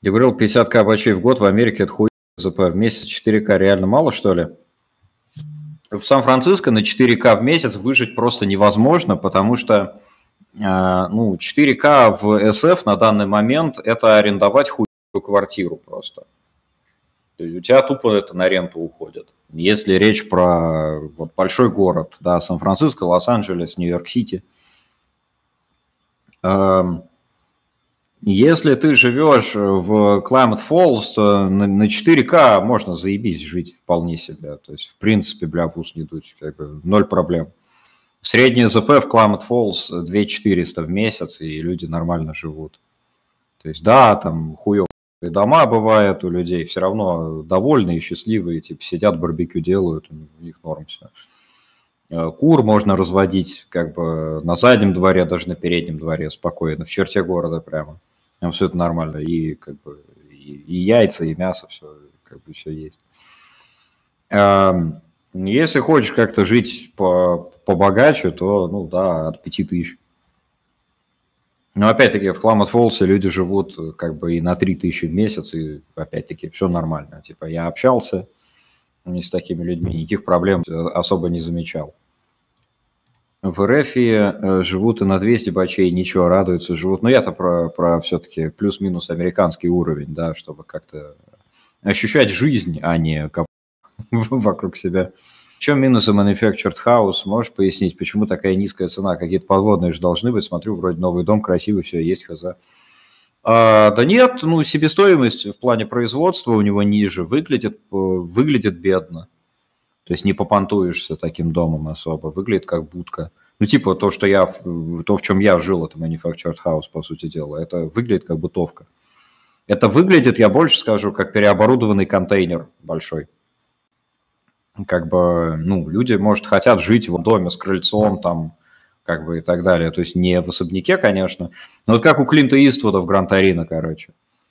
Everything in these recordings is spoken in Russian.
Я говорил, 50к бачей в год в Америке это хуй ЗП. В месяц 4к реально мало, что ли? В Сан-Франциско на 4к в месяц выжить просто невозможно, потому что 4к в СФ на данный момент это арендовать хуйную квартиру просто. То есть у тебя тупо это на ренту уходит. Если речь про вот большой город, да, Сан-Франциско, Лос-Анджелес, Нью-Йорк-Сити. Если ты живешь в Клаймат Фоллс, то на 4К можно заебись жить вполне себе. То есть, в принципе, бля, в ус не дуть, как бы ноль проблем. Средний ЗП в Клаймат Фоллс 2400 в месяц, и люди нормально живут. То есть, да, там хуёвые дома бывают у людей, все равно довольные, счастливые, типа сидят, барбекю делают, у них норм все. Кур можно разводить как бы на заднем дворе, даже на переднем дворе спокойно, в черте города прямо. Там все это нормально. И как бы и яйца, и мясо, все, как бы все есть. Если хочешь как-то жить побогаче, то, ну да, от 5000. Но опять-таки в Клаймат Фоллсе люди живут как бы и на 3000 в месяц, и опять-таки все нормально. Типа я общался не с такими людьми, никаких проблем особо не замечал. В РФ живут и на 200 бачей, ничего, радуются, живут. Но я-то про все-таки плюс-минус американский уровень, да, чтобы как-то ощущать жизнь, а не вокруг себя. В чем минусы Manufactured House? Можешь пояснить, почему такая низкая цена? Какие-то подводные же должны быть. Смотрю, вроде новый дом, красивый, все есть, хз. Да нет, ну себестоимость в плане производства у него ниже, выглядит бедно. То есть не попонтуешься таким домом особо, выглядит как будка. Ну типа то, в чем я жил, это Manufactured House, по сути дела, это выглядит как бытовка. Это выглядит, я больше скажу, как переоборудованный контейнер большой. Как бы, ну, люди, может, хотят жить в доме с крыльцом там, как бы и так далее. То есть не в особняке, конечно, но вот как у Клинта Иствуда в Гран-Торино, короче.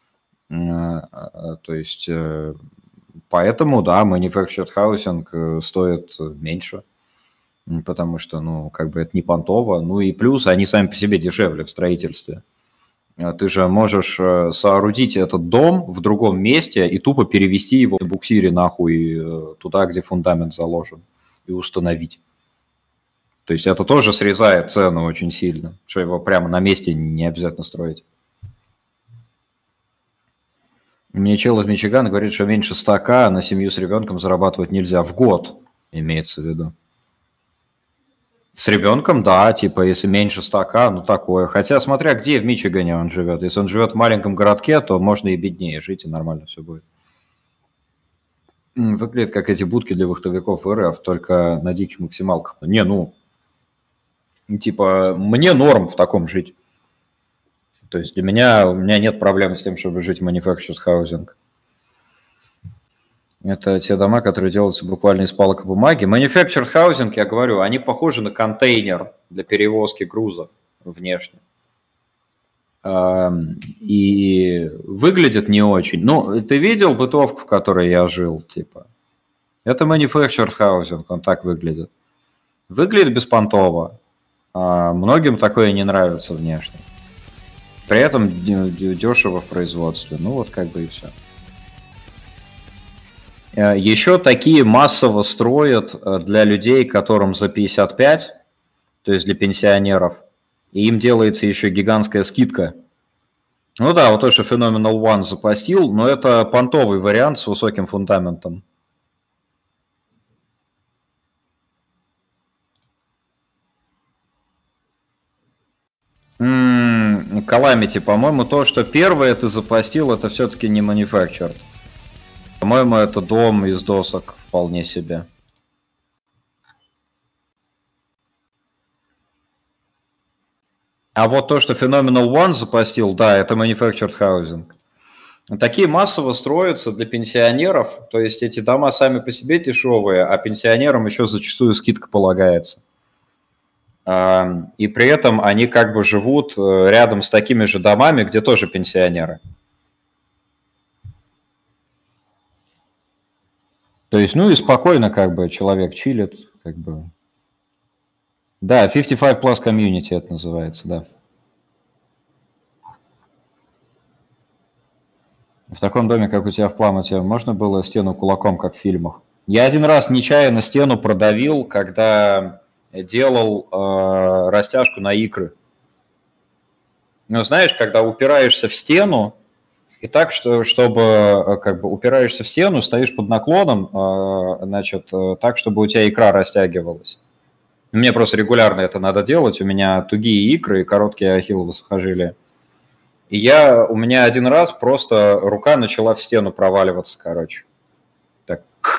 То есть, поэтому, да, manufactured housing стоит меньше, потому что, ну, как бы это не понтово. Ну и плюс они сами по себе дешевле в строительстве. Ты же можешь соорудить этот дом в другом месте и тупо перевести его в буксире нахуй туда, где фундамент заложен, и установить. То есть это тоже срезает цену очень сильно, что его прямо на месте не обязательно строить. Мне чел из Мичигана говорит, что меньше 100к на семью с ребенком зарабатывать нельзя в год, имеется в виду. С ребенком, да, типа, если меньше 100к, ну такое. Хотя, смотря где в Мичигане он живет. Если он живет в маленьком городке, то можно и беднее жить, и нормально все будет. Выглядит как эти будки для вахтовиков РФ, только на диких максималках. Не, ну, типа, мне норм в таком жить. То есть у меня нет проблем с тем, чтобы жить в manufactured housing. Это те дома, которые делаются буквально из палок и бумаги. Manufactured housing, я говорю, они похожи на контейнер для перевозки грузов внешне. И выглядят не очень. Ну, ты видел бытовку, в которой я жил, типа? Это manufactured housing, он так выглядит. Выглядит беспонтово. Многим такое не нравится внешне. При этом дешево в производстве. Ну, вот как бы и все. Еще такие массово строят для людей, которым за 55, то есть для пенсионеров, и им делается еще гигантская скидка. Ну да, вот то, что Phenomenal One запостил, но это понтовый вариант с высоким фундаментом. Calamity, по-моему, то, что первое ты запостил, это все-таки не manufactured. По-моему, это дом из досок вполне себе. А вот то, что Phenomenal One запостил, да, это manufactured housing. Такие массово строятся для пенсионеров, то есть эти дома сами по себе дешевые, а пенсионерам еще зачастую скидка полагается. И при этом они как бы живут рядом с такими же домами, где тоже пенсионеры. То есть, ну и спокойно как бы человек чилит, как бы. Да, 55 plus community это называется, да. В таком доме, как у тебя в Пламуте, можно было стену кулаком, как в фильмах? Я один раз нечаянно стену продавил, когда делал растяжку на икры. Ну, знаешь, когда упираешься в стену, и так, чтобы как бы упираешься в стену, стоишь под наклоном, значит, так, чтобы у тебя икра растягивалась. Мне просто регулярно это надо делать, у меня тугие икры и короткие ахилловы сухожилия. И у меня один раз просто рука начала в стену проваливаться, короче. Так.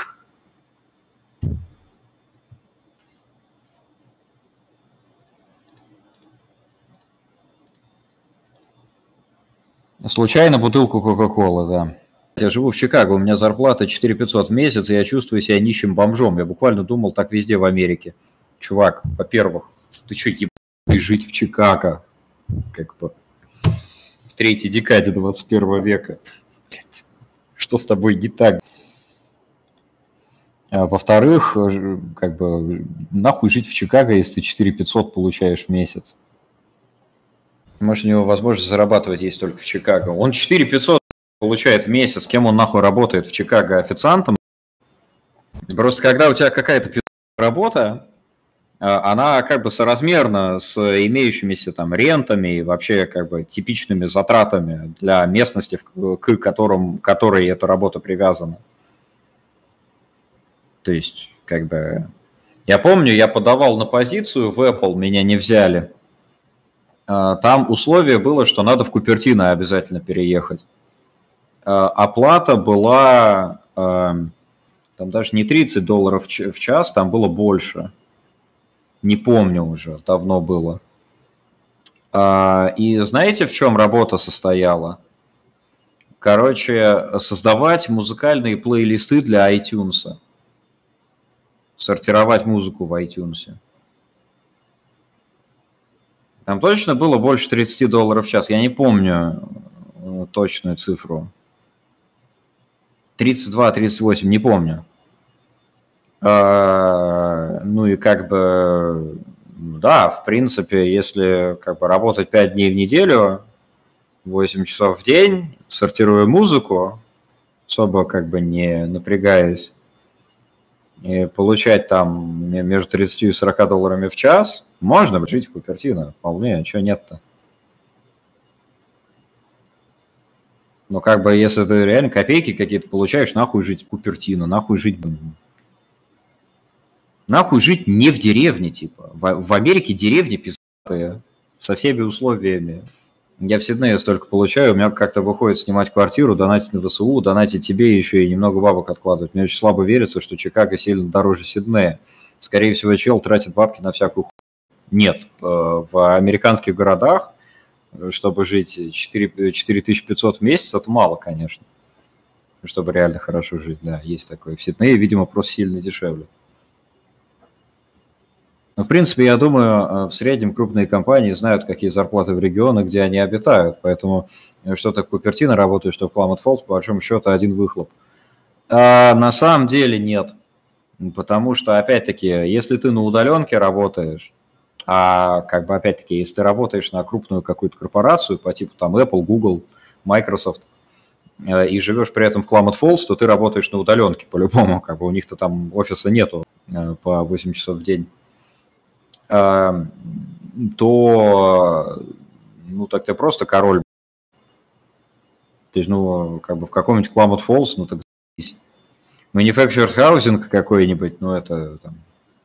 Случайно бутылку Кока-Колы, да. Я живу в Чикаго, у меня зарплата 4500 в месяц, и я чувствую себя нищим бомжом. Я буквально думал, так везде в Америке. Чувак, во-первых, ты что, ебаный жить в Чикаго? Как бы в третьей декаде 21 века. Что с тобой не так? А во-вторых, как бы нахуй жить в Чикаго, если ты 4500 получаешь в месяц? Может, у него возможность зарабатывать есть только в Чикаго. Он 4500 получает в месяц. Кем он нахуй работает в Чикаго? Официантом? Просто когда у тебя какая-то работа, она как бы соразмерна с имеющимися там рентами и вообще как бы типичными затратами для местности, к которой эта работа привязана. То есть, как бы... Я помню, я подавал на позицию в Apple, меня не взяли. Там условие было, что надо в Купертино обязательно переехать. Оплата была, там даже не $30 в час, там было больше. Не помню уже, давно было. И знаете, в чем работа состояла? Короче, создавать музыкальные плейлисты для iTunes. Сортировать музыку в iTunes. Там точно было больше $30 в час. Я не помню точную цифру. 32, 38, не помню. Ну и как бы, да, в принципе, если как бы работать 5 дней в неделю, 8 часов в день, сортируя музыку, особо как бы не напрягаясь, и получать там между 30 и 40 долларами в час, можно жить в Купертино, вполне, чего нет-то. Но как бы, если ты реально копейки какие-то получаешь, нахуй жить в Купертино, нахуй жить не в деревне, типа. В Америке деревни пиздатые, со всеми условиями. Я в Сиднее столько получаю, у меня как-то выходит снимать квартиру, донатить на ВСУ, донатить тебе еще и немного бабок откладывать. Мне очень слабо верится, что Чикаго сильно дороже Сиднея. Скорее всего, чел тратит бабки на всякую хуйню. Нет, в американских городах, чтобы жить 4500 в месяц, это мало, конечно. Чтобы реально хорошо жить, да, есть такое. В Сиднее, видимо, просто сильно дешевле. Но, в принципе, я думаю, в среднем крупные компании знают, какие зарплаты в регионах, где они обитают. Поэтому что ты в Купертино работаешь, что в Кламот-Фоллс, по большому счету, один выхлоп. А на самом деле нет. Потому что, опять-таки, если ты на удаленке работаешь, а как бы, опять-таки, если ты работаешь на крупную какую-то корпорацию по типу там Apple, Google, Microsoft, и живешь при этом в Кламот-Фоллс, то ты работаешь на удаленке по-любому. Как бы у них-то там офиса нету по 8 часов в день. То, ну, так ты просто король. То есть, ну, как бы в каком-нибудь Кламот-Фоллс, ну, так здесь. Manufactured housing какой-нибудь, ну, это там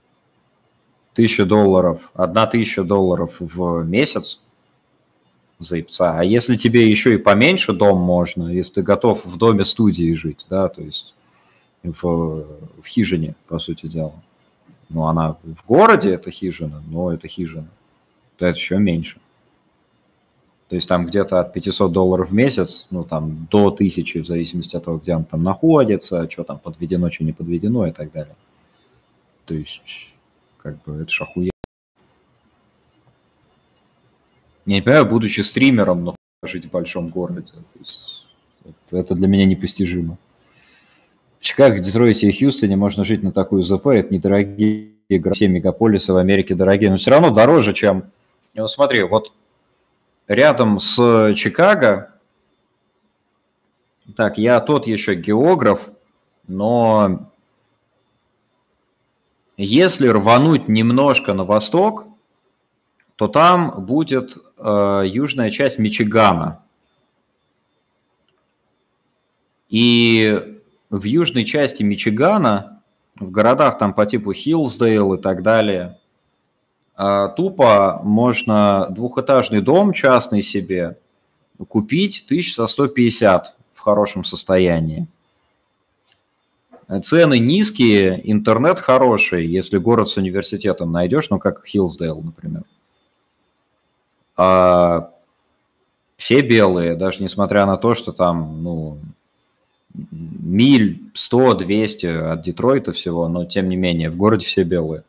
$1000, $1000 в месяц за ипца. А если тебе еще и поменьше дом можно, если ты готов в доме студии жить, да, то есть в хижине, по сути дела. Ну, она в городе, это хижина, но это хижина, то это еще меньше. То есть там где-то от $500 в месяц, ну, там до 1000, в зависимости от того, где он там находится, что там подведено, что не подведено и так далее. То есть, как бы, это ж охуенно. Я не понимаю, будучи стримером, но жить в большом городе. То есть, это для меня непостижимо. В Чикаго, Детройте и Хьюстоне можно жить на такую ЗП, это недорогие города, все мегаполисы в Америке дорогие, но все равно дороже, чем... Ну, смотри, вот рядом с Чикаго Так, я тот еще географ, но если рвануть немножко на восток, то там будет южная часть Мичигана. И в южной части Мичигана, в городах там по типу Хиллсдейл и так далее, тупо можно двухэтажный дом частный себе купить 1150 в хорошем состоянии. Цены низкие, интернет хороший, если город с университетом найдешь, ну как Хиллсдейл, например. А все белые, даже несмотря на то, что там, ну, миль 100-200 от Детройта всего, но тем не менее, в городе все белые.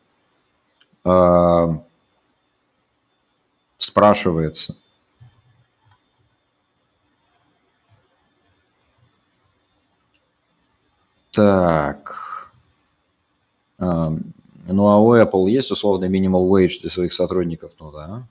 Спрашивается. Так. Ну, а у Apple есть условно minimum wage для своих сотрудников? Ну, да.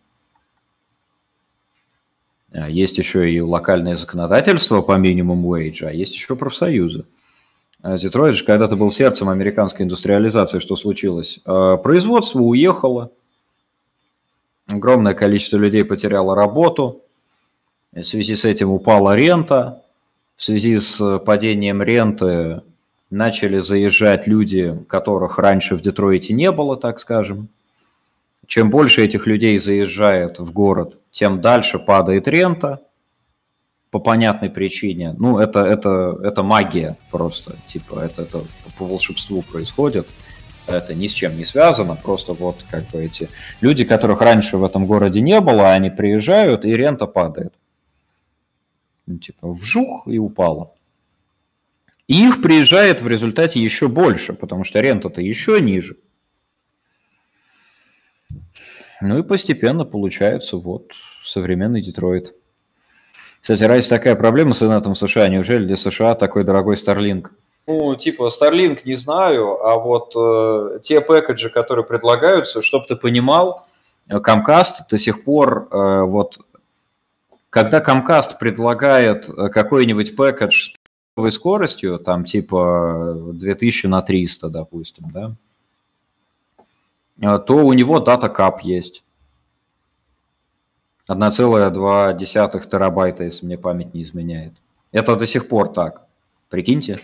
Есть еще и локальное законодательство по minimum wage, а есть еще профсоюзы. Детройт же когда-то был сердцем американской индустриализации. Что случилось? Производство уехало. Огромное количество людей потеряло работу. В связи с этим упала рента. В связи с падением ренты начали заезжать люди, которых раньше в Детройте не было, так скажем. Чем больше этих людей заезжает в город, тем дальше падает рента по понятной причине. Ну, это магия просто, типа, это по волшебству происходит. Это ни с чем не связано, просто вот как бы эти люди, которых раньше в этом городе не было, они приезжают, и рента падает. Ну, типа, вжух и упала. И их приезжает в результате еще больше, потому что рента-то еще ниже. Ну и постепенно получается вот современный Детройт. Кстати, раз такая проблема с интернетом в США, неужели для США такой дорогой Starlink? Ну, типа, Starlink не знаю, а вот те пэкэджи, которые предлагаются, чтобы ты понимал, Comcast до сих пор, вот, когда Comcast предлагает какой-нибудь пэкэдж с пиковой скоростью, там, типа, 2000 на 300, допустим, да, то у него дата кап есть. 1,2 терабайта, если мне память не изменяет. Это до сих пор так. Прикиньте.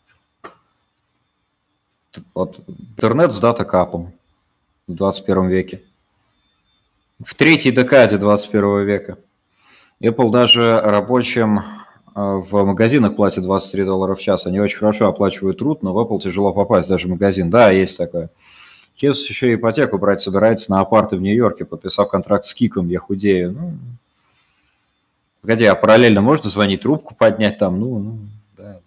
Вот интернет с дата-капом в 21 веке. В третьей декаде 21 века. Apple даже рабочим в магазинах платит $23 в час. Они очень хорошо оплачивают труд, но в Apple тяжело попасть даже в магазин. Да, есть такое. Хесус еще ипотеку брать собирается на апарты в Нью-Йорке, подписав контракт с Киком, я худею. Ну, погоди, а параллельно можно звонить, трубку поднять там? Ну да.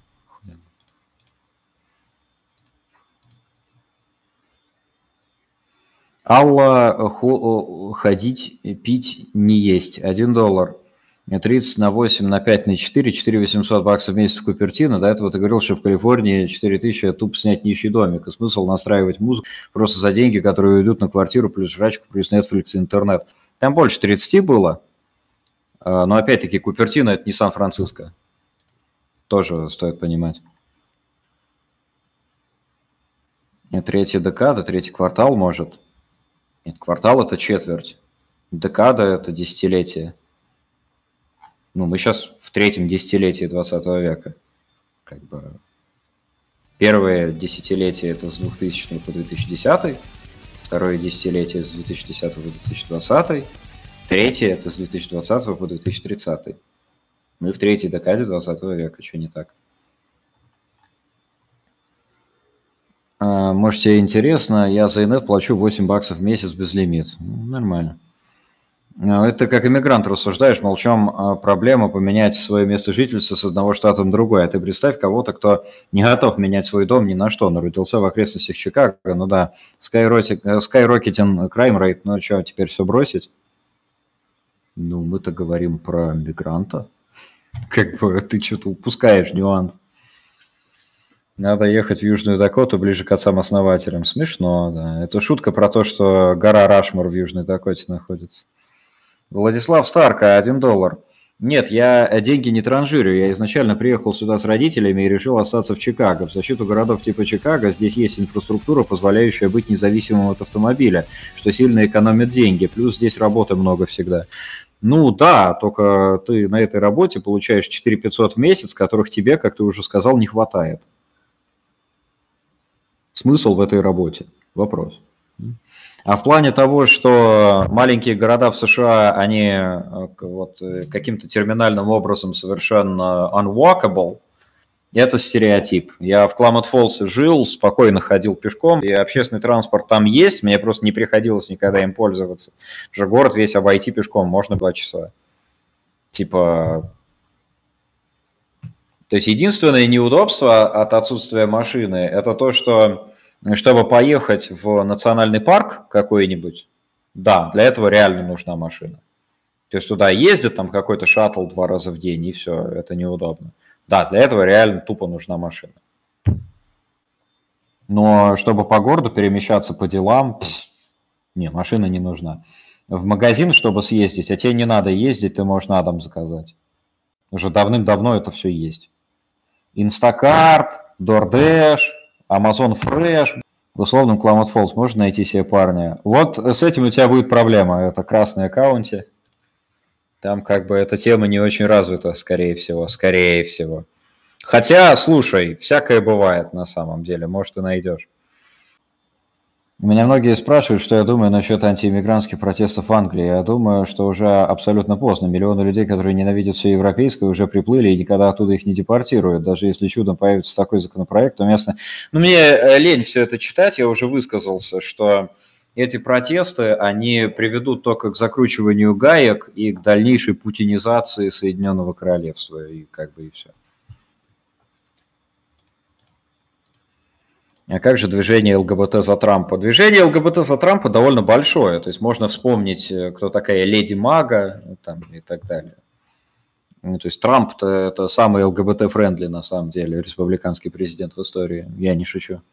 Алла, ходить, пить, не есть. $1. 30 на 8 на 5 на 4, 4800 баксов в месяц в Купертино. До этого ты говорил, что в Калифорнии 4000 тупо снять нищий домик. И смысл настраивать музыку просто за деньги, которые уйдут на квартиру, плюс жрачку, плюс Netflix и интернет. Там больше 30 было. Но опять-таки Купертино – это не Сан-Франциско. Тоже стоит понимать. Третья декада, третий квартал может. Нет, квартал – это четверть. Декада – это десятилетие. Ну, мы сейчас в третьем десятилетии 20 века. Как бы первое десятилетие – это с 2000 по 2010, второе десятилетие – с 2010 по 2020, третье – это с 2020 по 2030. Мы в третьей декаде 20 века, что не так? Может, тебе интересно, я за инет плачу $8 в месяц без лимит. Нормально. Это как иммигрант рассуждаешь, мол, в чем проблема поменять свое место жительства с одного штата на другой. А ты представь кого-то, кто не готов менять свой дом ни на что, но родился в окрестностях Чикаго, ну да, skyrocketing crime rate, ну что, теперь все бросить? Ну, мы-то говорим про мигранта. Как бы ты что-то упускаешь нюанс. Надо ехать в Южную Дакоту ближе к отцам-основателям. Смешно, да. Это шутка про то, что гора Рашмор в Южной Дакоте находится. Владислав Старка, $1. Нет, я деньги не транжирю. Я изначально приехал сюда с родителями и решил остаться в Чикаго. В защиту городов типа Чикаго здесь есть инфраструктура, позволяющая быть независимым от автомобиля, что сильно экономит деньги. Плюс здесь работы много всегда. Ну да, только ты на этой работе получаешь 4500 в месяц, которых тебе, как ты уже сказал, не хватает. Смысл в этой работе? Вопрос. А в плане того, что маленькие города в США, они вот каким-то терминальным образом совершенно unwalkable, это стереотип. Я в Кламот-Фоллсе жил, спокойно ходил пешком, и общественный транспорт там есть, мне просто не приходилось никогда им пользоваться. Потому что город весь обойти пешком можно 2 часа. Типа... То есть единственное неудобство от отсутствия машины – это то, что чтобы поехать в национальный парк какой-нибудь, да, для этого реально нужна машина. То есть туда ездит там какой-то шаттл 2 раза в день, и все, это неудобно. Да, для этого реально тупо нужна машина. Но чтобы по городу перемещаться по делам, не, машина не нужна. В магазин, чтобы съездить, а тебе не надо ездить, ты можешь на дом заказать. Уже давным-давно это все есть. Instacart, DoorDash, Amazon Fresh. В условном Кламот-Фоллс можно найти себе парня. Вот с этим у тебя будет проблема. Это красный аккаунте. Там как бы эта тема не очень развита, скорее всего. Скорее всего. Хотя, слушай, всякое бывает на самом деле. Может, и найдешь. Меня многие спрашивают, что я думаю насчет антииммигрантских протестов в Англии. Я думаю, что уже абсолютно поздно. Миллионы людей, которые ненавидят все европейское, уже приплыли и никогда оттуда их не депортируют. Даже если чудом появится такой законопроект, то местно... Ну, мне лень все это читать, я уже высказался, что эти протесты, они приведут только к закручиванию гаек и к дальнейшей путинизации Соединенного Королевства. И как бы и все. А как же движение ЛГБТ за Трампа? Движение ЛГБТ за Трампа довольно большое. То есть можно вспомнить, кто такая Леди Мага там, и так далее. Ну, то есть Трамп это самый ЛГБТ-френдли на самом деле республиканский президент в истории. Я не шучу.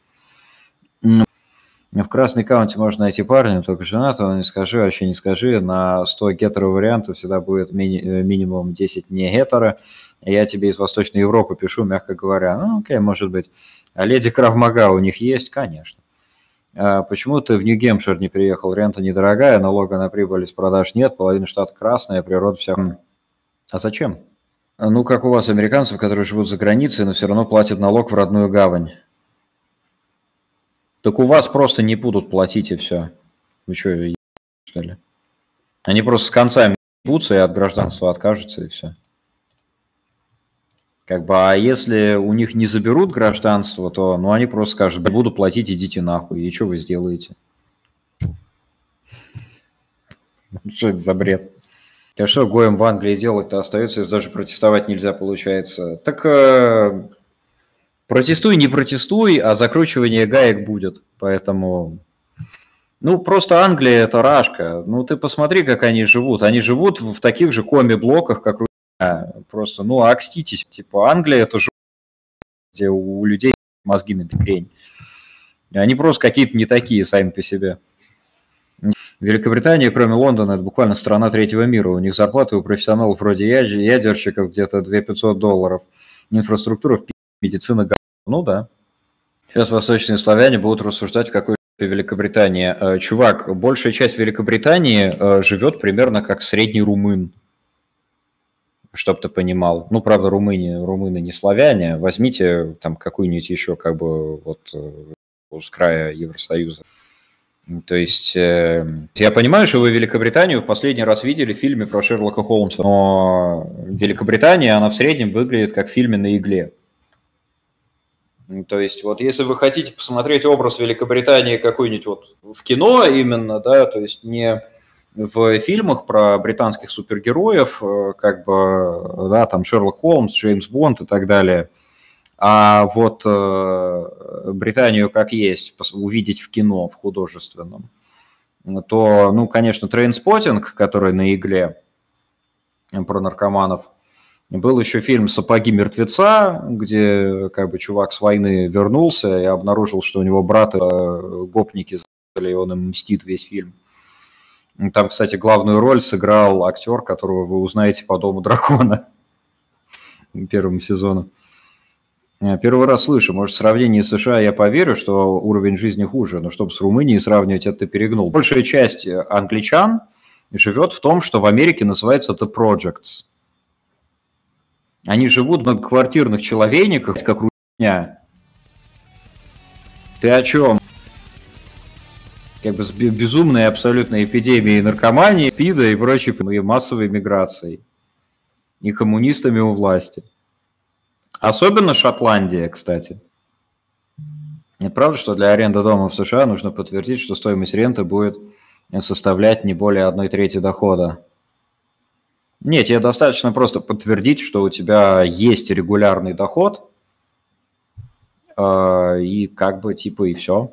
В Красной Каунте можно найти парня, только женатого, не скажи, вообще не скажи. На 100 гетеро-вариантов всегда будет минимум 10 не гетеро. Я тебе из Восточной Европы пишу, мягко говоря. Ну, окей, может быть. А леди Крав Мага у них есть? Конечно. Почему ты в Нью-Гэмпшир не приехал? Рента недорогая, налога на прибыль с продаж нет, половина штата красная, природа вся... А зачем? Ну, как у вас, американцев, которые живут за границей, но все равно платят налог в родную гавань. Так у вас просто не будут платить, и все. Вы что, что ли? Они просто с концами ебутся и от гражданства откажутся, и все. Как бы, а если у них не заберут гражданство, то ну, они просто скажут, буду платить, идите нахуй. И что вы сделаете? Что это за бред? А что гоем в Англии делать-то остается, если даже протестовать нельзя, получается? Так протестуй, не протестуй, а закручивание гаек будет. Поэтому... Ну, просто Англия – это рашка. Ну, ты посмотри, как они живут. Они живут в таких же коми-блоках, как просто, ну, окститесь. Типа, Англия – это же, где у людей мозги на бекрень. Они просто какие-то не такие сами по себе. Великобритания, кроме Лондона, это буквально страна третьего мира. У них зарплаты у профессионалов вроде ядерщиков где-то $2500. Инфраструктура, медицина, ну да. Сейчас восточные славяне будут рассуждать, в какой Великобритании. Чувак, большая часть Великобритании живет примерно как средний румын. Чтоб ты понимал. Ну, правда, румыны не славяне. Возьмите там какую-нибудь еще как бы вот с края Евросоюза. То есть я понимаю, что вы Великобританию в последний раз видели в фильме про Шерлока Холмса, но Великобритания, она в среднем выглядит как в фильме «На игле». То есть вот если вы хотите посмотреть образ Великобритании какой-нибудь вот в кино именно, да, то есть не в фильмах про британских супергероев, как бы, да, там Шерлок Холмс, Джеймс Бонд и так далее, а вот Британию как есть увидеть в кино, в художественном, то, ну, конечно, Трейнспоттинг, который на игле про наркоманов, был еще фильм «Сапоги мертвеца», где как бы чувак с войны вернулся и обнаружил, что у него брата гопники, и он им мстит весь фильм. Там, кстати, главную роль сыграл актер, которого вы узнаете по «Дому дракона» первому сезону. Первый раз слышу, может, в сравнении с США я поверю, что уровень жизни хуже, но чтобы с Румынией сравнивать, это ты перегнул. Большая часть англичан живет в том, что в Америке называется the projects. Они живут в многоквартирных человейниках, как русня. Ты о чем? Как бы с безумной абсолютной эпидемией наркомании, ПИДа и прочей массовой миграцией. И коммунистами у власти. Особенно Шотландия, кстати. И правда, что для аренды дома в США нужно подтвердить, что стоимость ренты будет составлять не более 1/3 дохода. Нет, тебе достаточно просто подтвердить, что у тебя есть регулярный доход, и как бы типа и все.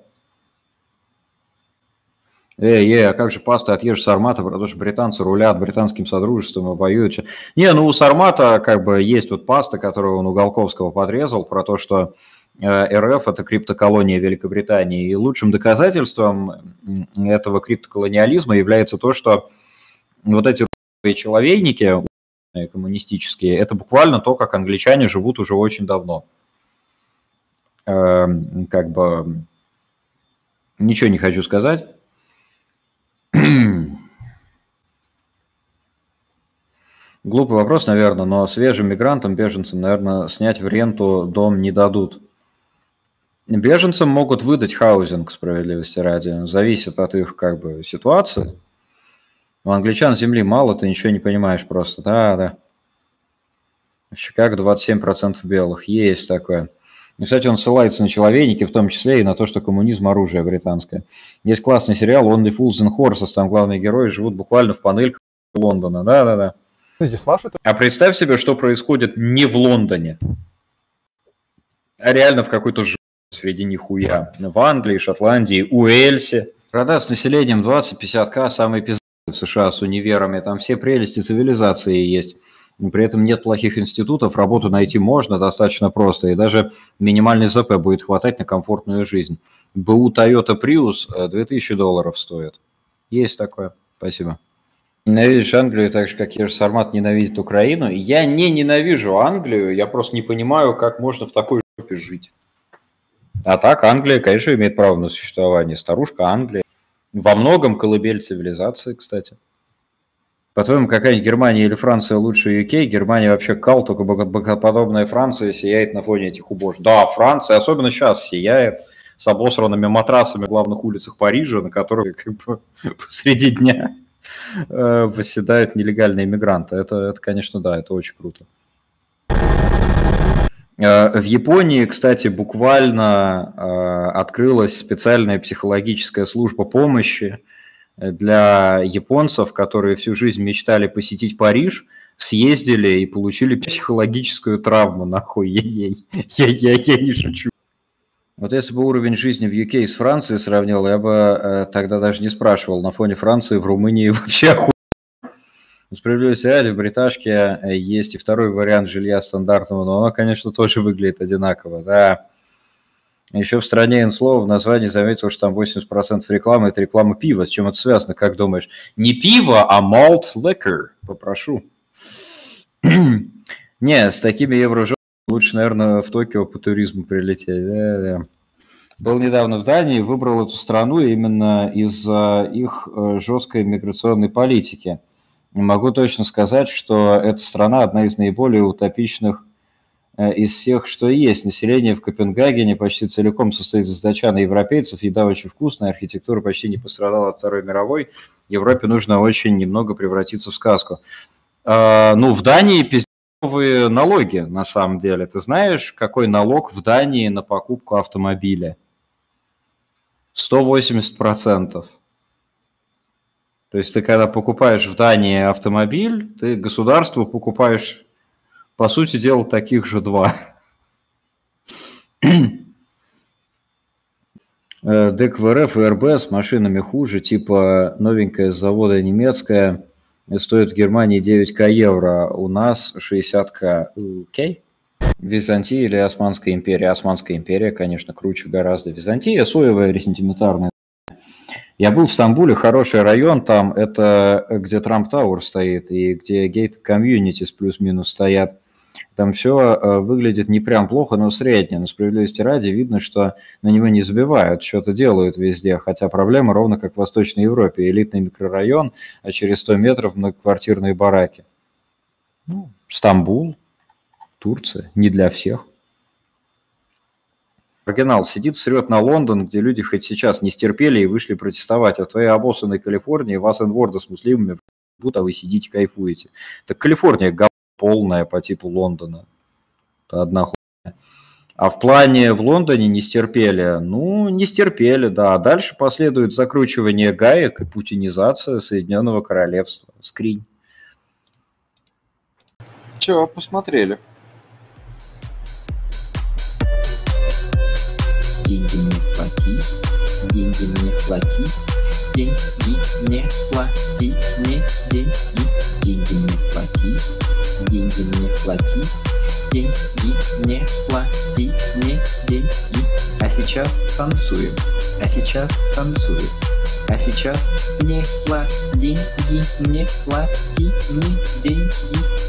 А как же паста отъешь Сармата, потому что британцы рулят британским содружеством и воюют. Не, ну у Сармата как бы есть вот паста, которую он у Голковского подрезал, про то, что РФ – это криптоколония Великобритании. И лучшим доказательством этого криптоколониализма является то, что вот эти человейники коммунистические – это буквально то, как англичане живут уже очень давно. Как бы ничего не хочу сказать. Глупый вопрос, наверное, но свежим мигрантам, беженцам, наверное, снять в ренту дом не дадут. Беженцам могут выдать хаузинг, справедливости ради. Зависит от их как бы ситуации. У англичан земли мало, ты ничего не понимаешь просто. Да. В Чикаго 27% белых. Есть такое. И, кстати, он ссылается на человейники, в том числе и на то, что коммунизм – оружие британское. Есть классный сериал «Only Fools and Horses», там главные герои живут буквально в панельках Лондона. Да. А представь себе, что происходит не в Лондоне, а реально в какой-то среди нихуя. В Англии, Шотландии, Уэльсе. Города с населением 20-50к, самые пиздатые в США с универами, там все прелести цивилизации есть. При этом нет плохих институтов, работу найти можно достаточно просто, и даже минимальный ЗП будет хватать на комфортную жизнь. БУ Toyota Prius $2000 стоит. Есть такое. Спасибо. Ненавидишь Англию так же, как Еш Сармат ненавидит Украину? Я не ненавижу Англию, я просто не понимаю, как можно в такой жопе жить. А так, Англия, конечно, имеет право на существование. Старушка Англия. Во многом колыбель цивилизации, кстати. По-твоему, какая-нибудь Германия или Франция лучше UK? Германия вообще кал, только богоподобная Франция сияет на фоне этих убожеств. Да, Франция, особенно сейчас, сияет с обосранными матрасами в главных улицах Парижа, на которых как бы посреди дня восседают нелегальные мигранты. Это, конечно, да, это очень круто. В Японии, кстати, буквально открылась специальная психологическая служба помощи для японцев, которые всю жизнь мечтали посетить Париж, съездили и получили психологическую травму, нахуй, я не шучу. Вот если бы уровень жизни в UK с Францией сравнил, я бы тогда даже не спрашивал, на фоне Франции в Румынии вообще охуенно. Справедливости ради, в бриташке есть и второй вариант жилья стандартного, но оно, конечно, тоже выглядит одинаково, да. Еще в стране инслова в названии заметил, что там 80% рекламы – это реклама пива. С чем это связано, как думаешь? Не пиво, а malt liquor. Попрошу. Не, с такими еврожопами лучше, наверное, в Токио по туризму прилететь. Да. Был недавно в Дании, выбрал эту страну именно из-за их жесткой миграционной политики. Могу точно сказать, что эта страна одна из наиболее утопичных из всех, что есть. Население в Копенгагене почти целиком состоит из датчан и европейцев, еда очень вкусная, архитектура почти не пострадала от Второй мировой. Европе нужно очень немного превратиться в сказку. Ну, в Дании пиздец налоги, на самом деле. Ты знаешь, какой налог в Дании на покупку автомобиля? 180%. То есть ты, когда покупаешь в Дании автомобиль, ты государству покупаешь, по сути дела, таких же два. ДЭК в РФ и РБ с машинами хуже, типа новенькая с завода немецкая, стоит в Германии 9к евро, у нас 60к. Окей. Византия или Османская империя? Османская империя, конечно, круче гораздо. Византия соевая, ресентиментарная. Я был в Стамбуле, хороший район там, это где Трамп Тауэр стоит и где Gated Communities плюс-минус стоят. Там все выглядит не прям плохо, но средне. Но справедливости ради видно, что на него не забивают, что-то делают везде. Хотя проблема ровно как в Восточной Европе. Элитный микрорайон, а через 100 метров многоквартирные бараки. Ну, Стамбул, Турция, не для всех. Оригинал сидит, срет на Лондон, где люди хоть сейчас не стерпели и вышли протестовать. А в твоей обоссанной Калифорнии вас инворды с муслимами будут, а вы сидите, кайфуете. Так Калифорния говно полная по типу Лондона. Это одна хуйня. А в плане в Лондоне не стерпели? Ну, не стерпели, да. А дальше последует закручивание гаек и путинизация Соединенного Королевства. Скринь. Чего, посмотрели. Деньги не плати, деньги не плати, деньги не плати, мне деньги не плати, деньги не плати, деньги не плати, мне деньги. А сейчас танцуем, а сейчас танцуем, а сейчас не плати, деньги не плати, мне деньги.